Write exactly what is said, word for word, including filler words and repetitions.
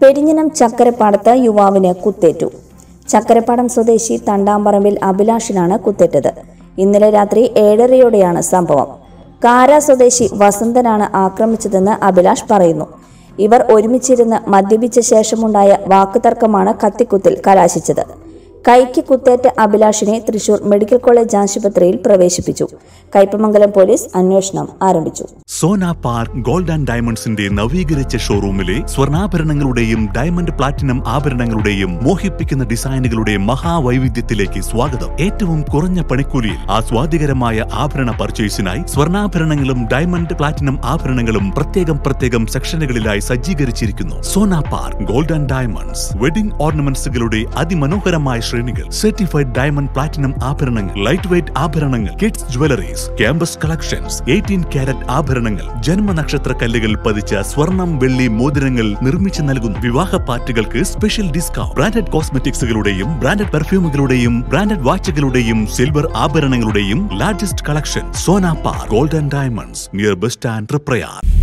പെരിഞ്ഞനം ചക്കരപ്പാടത്ത് യുവാവിന് കുത്തേറ്റു. ചക്കരപ്പാടം സ്വദേശി തണ്ടാമ്പറമ്പിൽ അഭിലാഷിനാണ് കുത്തേറ്റത്. ഇന്നലെ രാത്രി ഏഴരയോടെയാണ് സംഭവം. കാര സ്വദേശി വസന്തനാണ് ആക്രമിച്ചതെന്ന് അഭിലാഷ് പറയുന്നു. ഇവർ ഒരുമിച്ചിരുന്ന് മദ്യപിച്ച ശേഷമുണ്ടായ വാക്കുതർക്കമാണ് കത്തിക്കുത്തിൽ കലാശിച്ചത്. കൈക്ക് കുത്തേറ്റ അഭിലാഷിനെ തൃശൂർ മെഡിക്കൽ കോളേജ് ആശുപത്രിയിൽ പ്രവേശിപ്പിച്ചു. കയ്പമംഗലം പോലീസ് അന്വേഷണം ആരംഭിച്ചു. സോന പാർക്ക് ഗോൾഡ് ആൻഡ് ഡയമണ്ട്സിന്റെ നവീകരിച്ച ഷോറൂമിലെ സ്വർണ്ണാഭരണങ്ങളുടെയും ഡയമണ്ട് പ്ലാറ്റിനം ആഭരണങ്ങളുടെയും മോഹിപ്പിക്കുന്ന ഡിസൈനുകളുടെ മഹാവൈവിധ്യത്തിലേക്ക് സ്വാഗതം. ഏറ്റവും കുറഞ്ഞ പണിക്കൂലിയിൽ ആസ്വാദികരമായ ആഭരണ പർച്ചേസിനായി സ്വർണ്ണാഭരണങ്ങളും ഡയമണ്ട് പ്ലാറ്റിനം ആഭരണങ്ങളും പ്രത്യേകം പ്രത്യേകം സെക്ഷനുകളിലായി സജ്ജീകരിച്ചിരിക്കുന്നു. Sona park gold and diamonds wedding ഓർണമെന്റ്സുകളുടെ അതിമനോഹരമായ ശ്രേണികൾ, സർട്ടിഫൈഡ് ഡയമണ്ട് പ്ലാറ്റിനം ആഭരണങ്ങൾ, ലൈറ്റ് വെയ്റ്റ് ആഭരണങ്ങൾ, kids jewelleries, campus collections, eighteen carat ആഭരണങ്ങൾ, ജന്മനക്ഷത്ര കല്ലുകൾ പതിച്ച സ്വർണം വെള്ളി മോതിരങ്ങൾ നിർമ്മിച്ചു നൽകുന്നു. വിവാഹ പാർട്ടികൾക്ക് സ്പെഷ്യൽ ഡിസ്കൗണ്ട്. ബ്രാൻഡഡ് കോസ്മെറ്റിക്സുകളുടെയും ബ്രാൻഡഡ് പെർഫ്യൂമുകളുടെയും ബ്രാൻഡഡ് വാച്ചുകളുടെയും സിൽവർ ആഭരണങ്ങളുടെയും largest collection. Sona park gold and diamonds, near bus stand, Triprayar.